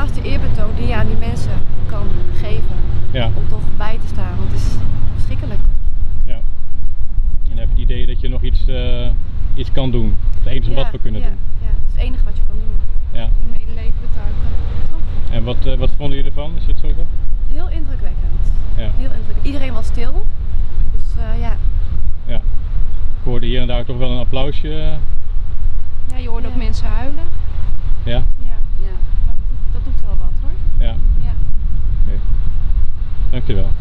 laatste eerbetoon die je aan die mensen kan geven. Ja. Om toch bij te staan, want het is verschrikkelijk. Ja. En dan heb je het idee dat je nog iets kan doen. Het enige wat we kunnen doen. Ja, het is het enige wat je kan doen. Ja. Medeleven betuigen, toch? En wat vonden jullie ervan? Is het zo? Heel indrukwekkend. Ja. Heel indrukwekkend. Iedereen was stil. Dus ja. Ja. Ik hoorde hier en daar toch wel een applausje. Ja, je hoorde ook mensen huilen. Ja? Ja. Maar dat doet wel wat hoor. Ja. Ja. Oké. Dankjewel.